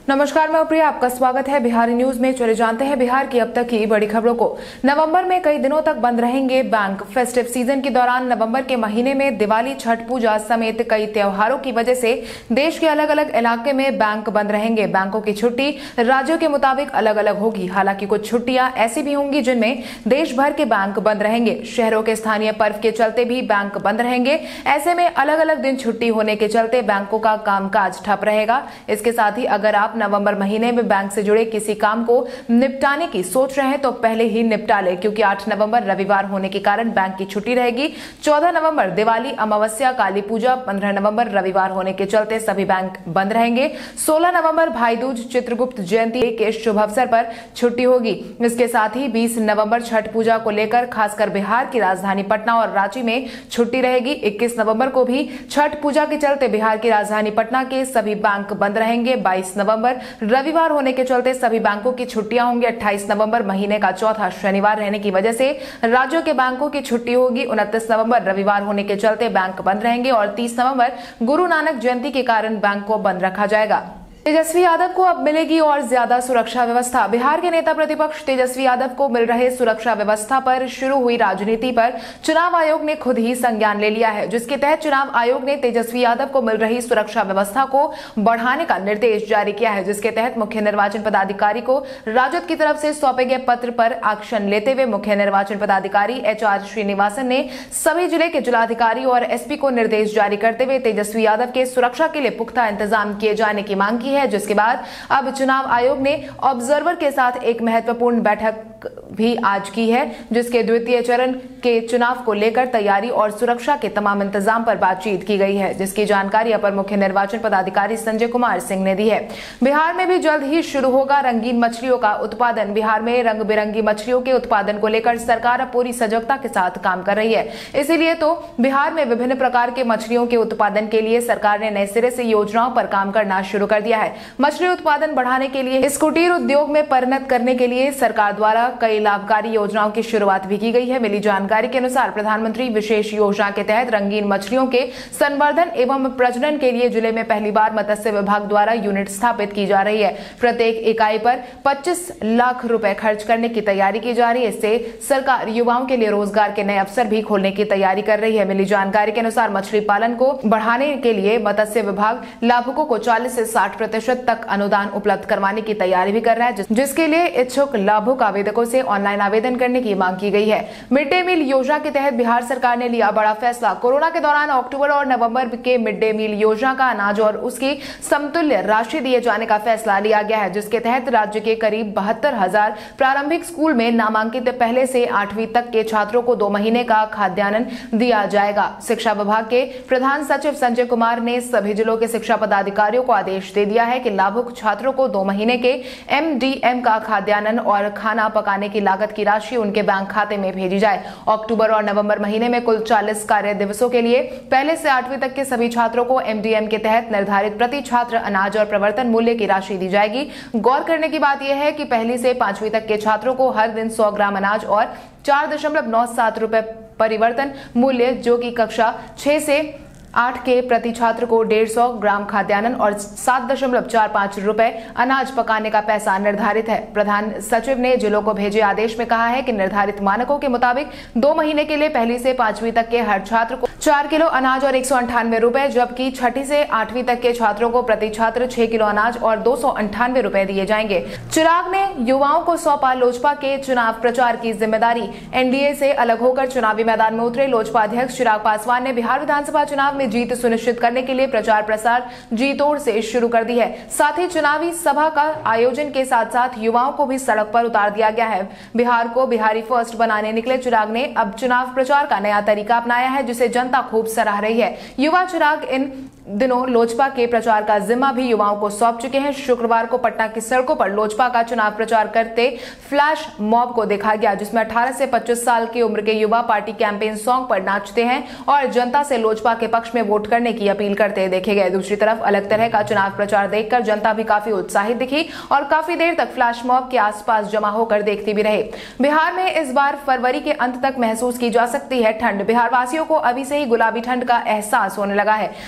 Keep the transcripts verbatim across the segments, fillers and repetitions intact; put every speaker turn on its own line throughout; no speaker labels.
नमस्कार, मैं प्रिया, आपका स्वागत है बिहारी न्यूज में। चले जानते हैं बिहार की अब तक की बड़ी खबरों को। नवंबर में कई दिनों तक बंद रहेंगे बैंक। फेस्टिव सीजन के दौरान नवंबर के महीने में दिवाली, छठ पूजा समेत कई त्योहारों की वजह से देश के अलग अलग इलाके में बैंक बंद रहेंगे। बैंकों की छुट्टी राज्यों के मुताबिक अलग अलग होगी। हालांकि कुछ छुट्टियां ऐसी भी होंगी जिनमें देश भर के बैंक बंद रहेंगे। शहरों के स्थानीय पर्व के चलते भी बैंक बंद रहेंगे। ऐसे में अलग अलग दिन छुट्टी होने के चलते बैंकों का कामकाज ठप रहेगा। इसके साथ ही अगर आप नवंबर महीने में बैंक से जुड़े किसी काम को निपटाने की सोच रहे हैं तो पहले ही निपटा ले, क्योंकि आठ नवंबर रविवार होने के कारण बैंक की छुट्टी रहेगी। चौदह नवंबर दिवाली, अमावस्या, काली पूजा, पंद्रह नवंबर रविवार होने के चलते सभी बैंक बंद रहेंगे। सोलह नवंबर भाई दूज, चित्रगुप्त जयंती के शुभ अवसर पर छुट्टी होगी। इसके साथ ही बीस नवंबर छठ पूजा को लेकर खासकर बिहार की राजधानी पटना और रांची में छुट्टी रहेगी। इक्कीस नवंबर को भी छठ पूजा के चलते बिहार की राजधानी पटना के सभी बैंक बंद रहेंगे। बाईस नवंबर रविवार होने के चलते सभी बैंकों की छुट्टियां होंगी। अट्ठाईस नवंबर महीने का चौथा शनिवार रहने की वजह से राज्यों के बैंकों की छुट्टी होगी। उनतीस नवंबर रविवार होने के चलते बैंक बंद रहेंगे और तीस नवंबर गुरु नानक जयंती के कारण बैंक को बंद रखा जाएगा। तेजस्वी यादव को अब मिलेगी और ज्यादा सुरक्षा व्यवस्था। बिहार के नेता प्रतिपक्ष तेजस्वी यादव को मिल रहे सुरक्षा व्यवस्था पर शुरू हुई राजनीति पर चुनाव आयोग ने खुद ही संज्ञान ले लिया है, जिसके तहत चुनाव आयोग ने तेजस्वी यादव को मिल रही सुरक्षा व्यवस्था को बढ़ाने का निर्देश जारी किया है। जिसके तहत मुख्य निर्वाचन पदाधिकारी को राजद की तरफ से सौंपे गए पत्र पर एक्शन लेते हुए मुख्य निर्वाचन पदाधिकारी एच आर श्रीनिवासन ने सभी जिले के जिलाधिकारी और एसपी को निर्देश जारी करते हुए तेजस्वी यादव के सुरक्षा के लिए पुख्ता इंतजाम किए जाने की मांग की है। जिसके बाद अब चुनाव आयोग ने ऑब्जर्वर के साथ एक महत्वपूर्ण बैठक भी आज की है, जिसके द्वितीय चरण के चुनाव को लेकर तैयारी और सुरक्षा के तमाम इंतजाम पर बातचीत की गई है, जिसकी जानकारी अपर मुख्य निर्वाचन पदाधिकारी संजय कुमार सिंह ने दी है। बिहार में भी जल्द ही शुरू होगा रंगीन मछलियों का उत्पादन। बिहार में रंग बिरंगी मछलियों के उत्पादन को लेकर सरकार अब पूरी सजगता के साथ काम कर रही है। इसीलिए तो बिहार में विभिन्न प्रकार के मछलियों के उत्पादन के लिए सरकार ने नए सिरे से योजनाओं पर काम करना शुरू कर दिया है। मछली उत्पादन बढ़ाने के लिए इस कुटीर उद्योग में परिणत करने के लिए सरकार द्वारा कई लाभकारी योजनाओं की शुरुआत भी की गई है। मिली जानकारी के अनुसार प्रधानमंत्री विशेष योजना के तहत रंगीन मछलियों के संवर्धन एवं प्रजनन के लिए जिले में पहली बार मत्स्य विभाग द्वारा यूनिट स्थापित की जा रही है। प्रत्येक इकाई पर पच्चीस लाख रुपए खर्च करने की तैयारी की जा रही है। इससे सरकार युवाओं के लिए रोजगार के नए अवसर भी खोलने की तैयारी कर रही है। मिली जानकारी के अनुसार मछली पालन को बढ़ाने के लिए मत्स्य विभाग लाभुकों को चालीस से साठ प्रतिशत तक अनुदान उपलब्ध करवाने की तैयारी भी कर रहा है, जिसके लिए इच्छुक लाभुक आवेदकों से ऑनलाइन आवेदन करने की मांग की गई है। मिड डे मील योजना के तहत बिहार सरकार ने लिया बड़ा फैसला। कोरोना के दौरान अक्टूबर और नवंबर के मिड डे मील योजना का अनाज और उसकी समतुल्य राशि दिए जाने का फैसला लिया गया है, जिसके तहत राज्य के करीब बहत्तर हजार प्रारंभिक स्कूल में नामांकित पहले से आठवीं तक के छात्रों को दो महीने का खाद्यान्न दिया जाएगा। शिक्षा विभाग के प्रधान सचिव संजय कुमार ने सभी जिलों के शिक्षा पदाधिकारियों को आदेश दे दिया है कि लाभुक छात्रों को दो महीने के एम डी एम का खाद्यान्न और खाना पकाने की लागत की राशि उनके बैंक खाते में भेजी जाए। अक्टूबर और नवंबर महीने में कुल चालीस कार्य दिवसों के लिए पहले से आठवीं तक के सभी छात्रों को एम डी एम के तहत निर्धारित प्रति छात्र अनाज और प्रवर्तन मूल्य की राशि दी जाएगी। गौर करने की बात यह है कि पहली से पांचवीं तक के छात्रों को हर दिन सौ ग्राम अनाज और चार दशमलव नौ सात रुपए परिवर्तन मूल्य, जो कि कक्षा छह से आठ के प्रति छात्र को डेढ़ सौ ग्राम खाद्यान्न और सात दशमलव चार पांच रुपए अनाज पकाने का पैसा निर्धारित है। प्रधान सचिव ने जिलों को भेजे आदेश में कहा है कि निर्धारित मानकों के मुताबिक दो महीने के लिए पहली से पांचवीं तक के हर छात्र को चार किलो अनाज और एक सौ अंठानवे रुपए, जबकि छठी से आठवीं तक के छात्रों को प्रति छात्र छह किलो अनाज और दो सौ अंठानवे रुपए दिए जाएंगे। चिराग ने युवाओं को सौंपा लोजपा के चुनाव प्रचार की जिम्मेदारी। एनडीए से अलग होकर चुनावी मैदान में उतरे लोजपा अध्यक्ष चिराग पासवान ने बिहार विधानसभा चुनाव में जीत सुनिश्चित करने के लिए प्रचार प्रसार जी तोड़ से शुरू कर दी है। साथ ही चुनावी सभा का आयोजन के साथ साथ युवाओं को भी सड़क पर उतार दिया गया है। बिहार को बिहारी फर्स्ट बनाने निकले चिराग ने अब चुनाव प्रचार का नया तरीका अपनाया है, जिसे जनता खूब सराह रही है। युवा चिराग इन दिनों लोजपा के प्रचार का जिम्मा भी युवाओं को सौंप चुके हैं। शुक्रवार को पटना की सड़कों पर लोजपा का चुनाव प्रचार करते फ्लैश मॉब को देखा गया, जिसमें अठारह से पच्चीस साल की उम्र के युवा पार्टी कैंपेन सॉन्ग पर नाचते हैं और जनता से लोजपा के पक्ष में वोट करने की अपील करते देखे गए। दूसरी तरफ अलग तरह का चुनाव प्रचार देखकर जनता भी काफी उत्साहित दिखी और काफी देर तक फ्लैश मॉब के आसपास जमा होकर देखती भी रहे। बिहार में इस बार फरवरी के अंत तक महसूस की जा सकती है ठंड। बिहार वासियों को अभी से ही गुलाबी ठंड का एहसास होने लगा है। वहीं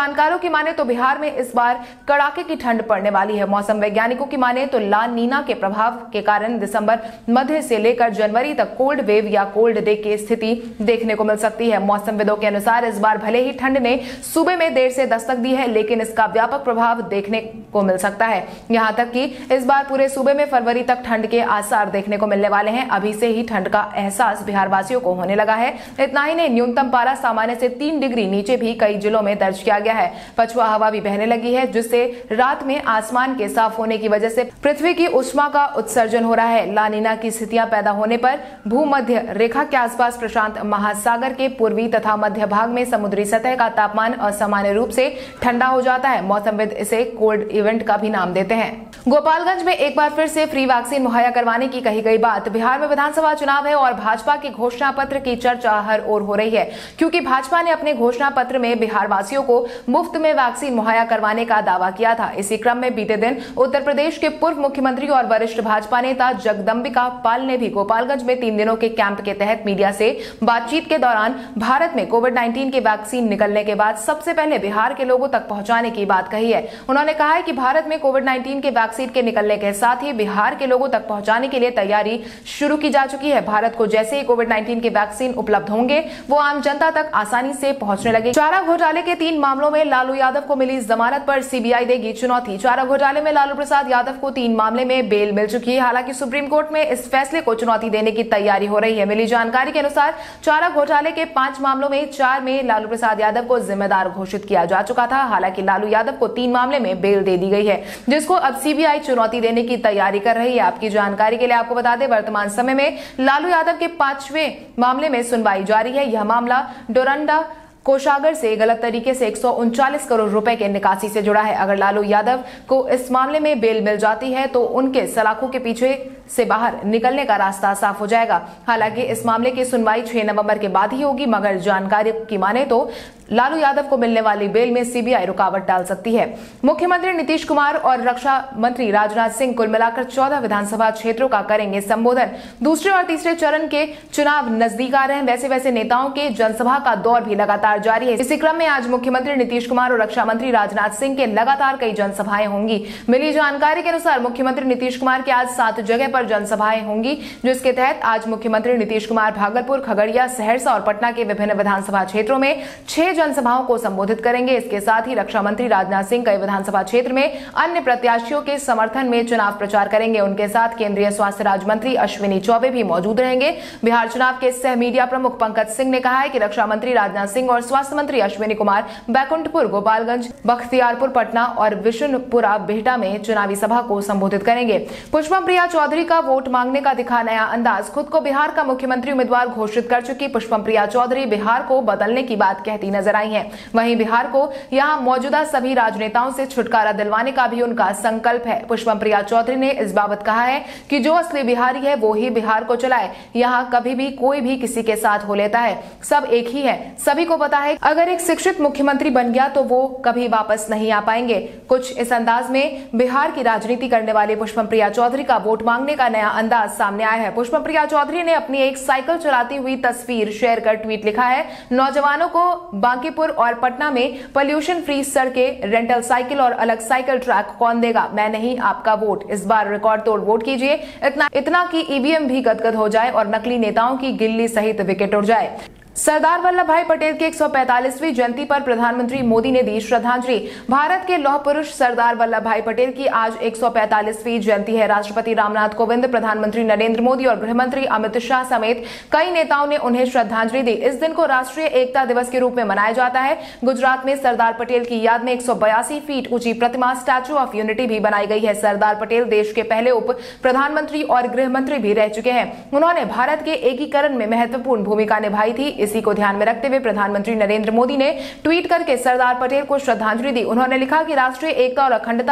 जानकारों की माने तो बिहार में इस बार कड़ाके की ठंड पड़ने वाली है। मौसम वैज्ञानिकों की माने तो ला नीना के प्रभाव के कारण दिसंबर मध्य से लेकर जनवरी तक कोल्ड वेव या कोल्ड डे की स्थिति देखने को मिल सकती है। मौसमविदों के अनुसार इस बार भले ही ठंड ने सूबे में देर से दस्तक दी है, लेकिन इसका व्यापक प्रभाव देखने को मिल सकता है। यहां तक कि इस बार पूरे सूबे में फरवरी तक ठंड के आसार देखने को मिलने वाले हैं। अभी से ही ठंड का एहसास बिहार वासियों को होने लगा है। इतना ही नहीं, न्यूनतम पारा सामान्य से तीन डिग्री नीचे भी कई जिलों में दर्ज किया गया है। पछुआ हवा भी बहने लगी है, जिससे रात में आसमान के साफ होने की वजह से पृथ्वी की उष्मा का उत्सर्जन हो रहा है। ला नीना की स्थितियां पैदा होने पर भूमध्य रेखा के आसपास प्रशांत महासागर के पूर्वी तथा मध्य भाग में समुद्री सतह का तापमान असामान्य रूप से ठंडा हो जाता है। मौसमविद इसे कोल्ड इवेंट का भी नाम देते हैं। गोपालगंज में एक बार फिर से फ्री वैक्सीन मुहैया करवाने की कही गई बात। बिहार में विधानसभा चुनाव है और भाजपा के घोषणा पत्र की चर्चा हर ओर हो रही है, क्योंकि भाजपा ने अपने घोषणा पत्र में बिहार वासियों को मुफ्त में वैक्सीन मुहैया करवाने का दावा किया था। इसी क्रम में बीते दिन उत्तर प्रदेश के पूर्व मुख्यमंत्री और वरिष्ठ भाजपा नेता जगदम्बिका पाल ने भी गोपालगंज में तीन दिनों के कैंप के तहत मीडिया से बातचीत के दौरान भारत में कोविड नाइन्टीन की वैक्सीन निकलने के बाद सबसे पहले बिहार के लोगों तक पहुंचाने की बात कही है। उन्होंने कहा है कि भारत में कोविड नाइन्टीन के वैक्सीन के निकलने के साथ ही बिहार के लोगों तक पहुंचाने के लिए तैयारी शुरू की जा चुकी है। भारत को जैसे ही कोविड नाइन्टीन के वैक्सीन उपलब्ध होंगे, वो आम जनता तक आसानी से पहुंचने लगे। चारा घोटाले के तीन मामलों में लालू यादव को मिली जमानत पर सीबीआई देगी चुनौती। चारा घोटाले में लालू प्रसाद यादव को तीन मामले में बेल मिल चुकी है। हालांकि सुप्रीम कोर्ट में इस फैसले को चुनौती देने की तैयारी हो रही है। मिली जानकारी के अनुसार चारा घोटाले के पांच मामलों में चार में लालू प्रसाद यादव को जिम्मेदार घोषित किया जा चुका था। हालांकि लालू यादव को तीन मामले में बेल दे दी गई है, जिसको अब सीबीआई चुनौती देने की तैयारी कर रही है। आपकी जानकारी के लिए आपको बता दें, वर्तमान समय में लालू यादव के पांचवें मामले में सुनवाई जारी है। यह मामला डोरंडा कोषागार से गलत तरीके से एक सौ उनचालीस करोड़ रुपए के निकासी से जुड़ा है। अगर लालू यादव को इस मामले में बेल मिल जाती है तो उनके सलाखों के पीछे से बाहर निकलने का रास्ता साफ हो जाएगा। हालांकि इस मामले की सुनवाई छह नवंबर के बाद ही होगी, मगर जानकारी की माने तो लालू यादव को मिलने वाली बेल में सीबीआई रुकावट डाल सकती है। मुख्यमंत्री नीतीश कुमार और रक्षा मंत्री राजनाथ सिंह कुल मिलाकर चौदह विधानसभा क्षेत्रों का करेंगे संबोधन। दूसरे और तीसरे चरण के चुनाव नजदीक आ रहे हैं। वैसे वैसे नेताओं के जनसभा का दौर भी लगातार जारी है। इसी क्रम में आज मुख्यमंत्री नीतीश कुमार और रक्षा मंत्री राजनाथ सिंह के लगातार कई जनसभाएं होंगी। मिली जानकारी के अनुसार मुख्यमंत्री नीतीश कुमार के आज सात जगह पर जनसभाएं होंगी, जिसके तहत आज मुख्यमंत्री नीतीश कुमार भागलपुर, खगड़िया, सहरसा और पटना के विभिन्न विधानसभा क्षेत्रों में छह जनसभाओं को संबोधित करेंगे। इसके साथ ही रक्षा मंत्री राजनाथ सिंह कई विधानसभा क्षेत्र में अन्य प्रत्याशियों के समर्थन में चुनाव प्रचार करेंगे। उनके साथ केंद्रीय स्वास्थ्य राज्य मंत्री अश्विनी चौबे भी मौजूद रहेंगे। बिहार चुनाव के सह मीडिया प्रमुख पंकज सिंह ने कहा है कि रक्षा मंत्री राजनाथ सिंह और स्वास्थ्य मंत्री अश्विनी कुमार बैकुंठपुर, गोपालगंज, बख्तियारपुर, पटना और विशुनपुरा, बिहटा में चुनावी सभा को संबोधित करेंगे। पुष्पम प्रिया चौधरी का वोट मांगने का दिखा नया अंदाज। खुद को बिहार का मुख्यमंत्री उम्मीदवार घोषित कर चुकी पुष्पम प्रिया चौधरी बिहार को बदलने की बात कहती नजर आई हैं। वहीं बिहार को यहां मौजूदा सभी राजनेताओं से छुटकारा दिलवाने का भी उनका संकल्प है। पुष्पम प्रिया चौधरी ने इस बाबत कहा है कि जो असली बिहारी है वो ही बिहार को चलाए। यहाँ कभी भी कोई भी किसी के साथ हो लेता है, सब एक ही है। सभी को पता है अगर एक शिक्षित मुख्यमंत्री बन गया तो वो कभी वापस नहीं आ पाएंगे। कुछ इस अंदाज में बिहार की राजनीति करने वाले पुष्पम प्रिया चौधरी का वोट मांगने का नया अंदाज सामने आया है। पुष्पम प्रिया चौधरी ने अपनी एक साइकिल चलाती हुई तस्वीर शेयर कर ट्वीट लिखा है, नौजवानों को बांकीपुर और पटना में पोल्यूशन फ्री सड़कें, रेंटल साइकिल और अलग साइकिल ट्रैक कौन देगा? मैं नहीं, आपका वोट। इस बार रिकॉर्ड तोड़ वोट कीजिए, इतना इतना कि ईवीएम भी गदगद हो जाए और नकली नेताओं की गिल्ली सहित विकेट उड़ जाए। सरदार वल्लभ भाई पटेल की एक सौ पैंतालीसवीं जयंती पर प्रधानमंत्री मोदी ने दी श्रद्धांजलि। भारत के लौह पुरुष सरदार वल्लभ भाई पटेल की आज एक सौ पैंतालीसवीं जयंती है। राष्ट्रपति रामनाथ कोविंद, प्रधानमंत्री नरेंद्र मोदी और गृहमंत्री अमित शाह समेत कई नेताओं ने उन्हें श्रद्धांजलि दी। इस दिन को राष्ट्रीय एकता दिवस के रूप में मनाया जाता है। गुजरात में सरदार पटेल की याद में एक सौ बयासी फीट ऊंची प्रतिमा स्टैच्यू ऑफ यूनिटी भी बनाई गई है। सरदार पटेल देश के पहले उप प्रधानमंत्री और गृहमंत्री भी रह चुके हैं। उन्होंने भारत के एकीकरण में महत्वपूर्ण भूमिका निभाई थी। इसी को ध्यान में रखते हुए प्रधानमंत्री नरेंद्र मोदी ने ट्वीट करके सरदार पटेल को श्रद्धांजलि दी। उन्होंने लिखा कि राष्ट्रीय एकता और अखंडता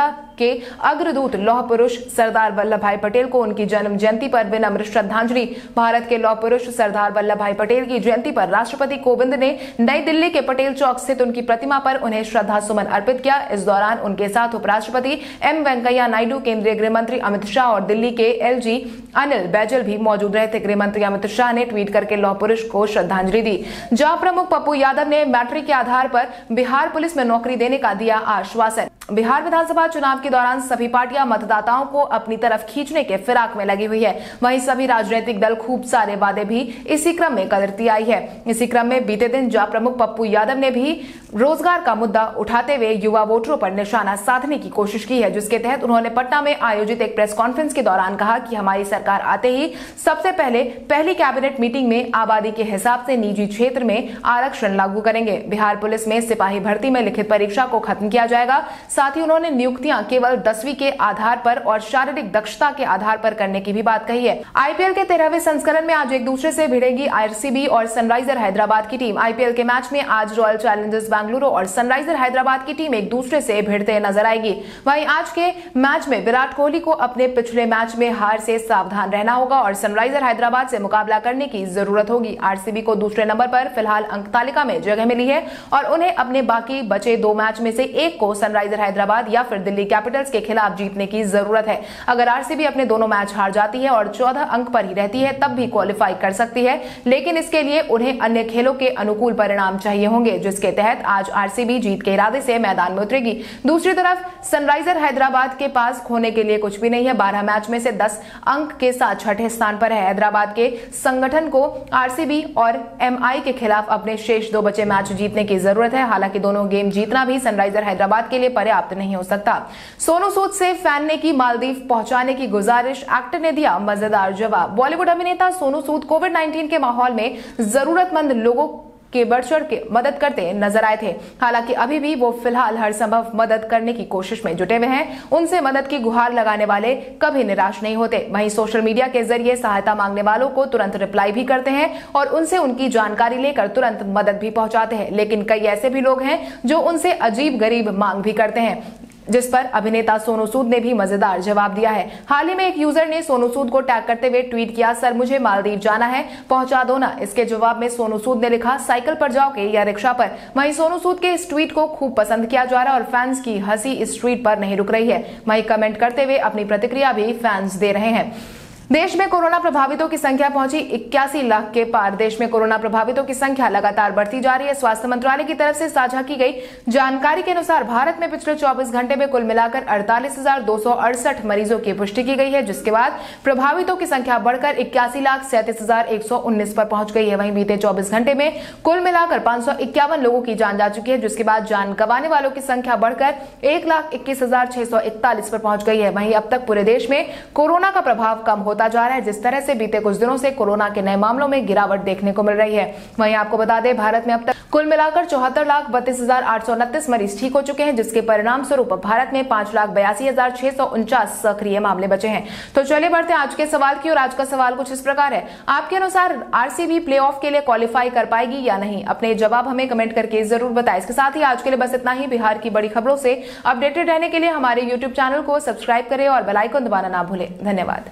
के अग्रदूत लौह पुरुष सरदार वल्लभ भाई पटेल को उनकी जन्म जयंती पर विनम्र श्रद्धांजलि। भारत के लौह पुरुष सरदार वल्लभ भाई पटेल की जयंती पर राष्ट्रपति कोविंद ने नई दिल्ली के पटेल चौक स्थित उनकी प्रतिमा पर उन्हें श्रद्धा सुमन अर्पित किया। इस दौरान उनके साथ उपराष्ट्रपति एम वेंकैया नायडू, केंद्रीय गृह मंत्री अमित शाह और दिल्ली के एलजी अनिल बैजल भी मौजूद रहे थे। गृह मंत्री अमित शाह ने ट्वीट करके लौह पुरुष को श्रद्धांजलि दी। जहां प्रमुख पप्पू यादव ने मैट्रिक के आधार पर बिहार पुलिस में नौकरी देने का दिया आश्वासन। बिहार विधानसभा चुनाव के दौरान सभी पार्टियां मतदाताओं को अपनी तरफ खींचने के फिराक में लगी हुई है। वहीं सभी राजनीतिक दल खूब सारे वादे भी इसी क्रम में करती आई है। इसी क्रम में बीते दिन जहां प्रमुख पप्पू यादव ने भी रोजगार का मुद्दा उठाते हुए युवा वोटरों पर निशाना साधने की कोशिश की है, जिसके तहत उन्होंने पटना में आयोजित एक प्रेस कॉन्फ्रेंस के दौरान कहा कि हमारी सरकार आते ही सबसे पहले पहली कैबिनेट मीटिंग में आबादी के हिसाब से निजी क्षेत्र में आरक्षण लागू करेंगे। बिहार पुलिस में सिपाही भर्ती में लिखित परीक्षा को खत्म किया जाएगा। साथ ही उन्होंने नियुक्तियां केवल दसवीं के आधार पर और शारीरिक दक्षता के आधार पर करने की भी बात कही है। आईपीएल के तेरहवें संस्करण में आज एक दूसरे से भिड़ेंगी आरसीबी और सनराइजर हैदराबाद की टीम। आईपीएल के मैच में आज रॉयल चैलेंजर्स बेंगलुरु और सनराइजर हैदराबाद की टीम एक दूसरे से भिड़ते नजर आएगी। वहीं आज के मैच में विराट कोहली को अपने पिछले मैच में हार से सावधान रहना होगा और सनराइजर हैदराबाद से मुकाबला करने की जरूरत होगी। आरसीबी को दूसरे नंबर पर फिलहाल अंक तालिका में जगह मिली है और उन्हें अपने बाकी बचे दो मैच में से एक को सनराइजर हैदराबाद या फिर दिल्ली कैपिटल्स के खिलाफ जीतने की जरूरत है। अगर आरसीबी अपने दोनों मैच हार जाती है और चौदह अंक पर ही रहती है तब भी क्वालिफाई कर सकती है, लेकिन इसके लिए उन्हें अन्य खेलों के अनुकूल परिणाम चाहिए होंगे, जिसके तहत आज आरसीबी जीत के इरादे से मैदान में उतरेगी। दूसरी तरफ सनराइजर हैदराबाद के पास खोने के लिए कुछ भी नहीं है। बारह मैच में से दस अंक के साथ छठे स्थान पर है। हैदराबाद के संगठन को आरसीबी और एमआई के खिलाफ अपने शेष दो बचे मैच जीतने की जरूरत है। हालांकि दोनों गेम जीतना भी सनराइजर हैदराबाद के लिए पर्याप्त नहीं हो सकता। सोनू सूद से फैन ने की मालदीव पहुंचाने की गुजारिश, एक्टर ने दिया मजेदार जवाब। बॉलीवुड अभिनेता सोनू सूद कोविड नाइनटीन के माहौल में जरूरतमंद लोगों के बढ़ चढ़ के मदद करते नजर आए थे। हालांकि अभी भी वो फिलहाल हर संभव मदद करने की कोशिश में जुटे हुए हैं। उनसे मदद की गुहार लगाने वाले कभी निराश नहीं होते। वहीं सोशल मीडिया के जरिए सहायता मांगने वालों को तुरंत रिप्लाई भी करते हैं और उनसे उनकी जानकारी लेकर तुरंत मदद भी पहुंचाते हैं। लेकिन कई ऐसे भी लोग हैं जो उनसे अजीब गरीब मांग भी करते हैं, जिस पर अभिनेता सोनू सूद ने भी मजेदार जवाब दिया है। हाल ही में एक यूजर ने सोनू सूद को टैग करते हुए ट्वीट किया, सर मुझे मालदीव जाना है, पहुंचा दो ना। इसके जवाब में सोनू सूद ने लिखा, साइकिल पर जाओगे या रिक्शा पर। वहीं सोनू सूद के इस ट्वीट को खूब पसंद किया जा रहा है और फैंस की हंसी इस ट्वीट पर नहीं रुक रही है। वहीं कमेंट करते हुए अपनी प्रतिक्रिया भी फैंस दे रहे हैं। देश में कोरोना प्रभावितों की संख्या पहुंची इक्यासी लाख के पार। देश में कोरोना प्रभावितों की संख्या लगातार बढ़ती जा रही है। स्वास्थ्य मंत्रालय की तरफ से साझा की गई जानकारी के अनुसार भारत में पिछले चौबीस घंटे में कुल मिलाकर अड़तालीस हजार दो सौ अड़सठ मरीजों की पुष्टि की गई है, जिसके बाद प्रभावितों की संख्या बढ़कर इक्यासी लाख सैंतीस हजार एक सौ उन्नीस पर पहुंच गई है। वहीं बीते चौबीस घंटे में कुल मिलाकर पांच सौ इक्यावन लोगों की जान जा चुकी है, जिसके बाद जान गंवाने वालों की संख्या बढ़कर एक लाख इक्कीस हजार छह सौ इकतालीस पर पहुंच गई है। वहीं अब तक पूरे देश में कोरोना का प्रभाव कम होता जा रहा है। जिस तरह से बीते कुछ दिनों से कोरोना के नए मामलों में गिरावट देखने को मिल रही है। वहीं आपको बता दें, भारत में अब तक कुल मिलाकर चौहत्तर लाख बत्तीस हजार आठ सौ उनतीस मरीज ठीक हो चुके हैं, जिसके परिणाम स्वरूप भारत में पांच लाख बयासी हजार छह सौ उनचास सक्रिय मामले बचे हैं। तो चलिए बढ़ते हैं आज के सवाल की, और आज का सवाल कुछ इस प्रकार है, आपके अनुसार आरसीबी प्लेऑफ के लिए क्वालिफाई कर पाएगी या नहीं? अपने जवाब हमें कमेंट करके जरूर बताएं। इसके साथ ही आज के लिए बस इतना ही। बिहार की बड़ी खबरों से अपडेटेड रहने के लिए हमारे यूट्यूब चैनल को सब्सक्राइब करें और बेल आइकन दबाना ना भूलें। धन्यवाद।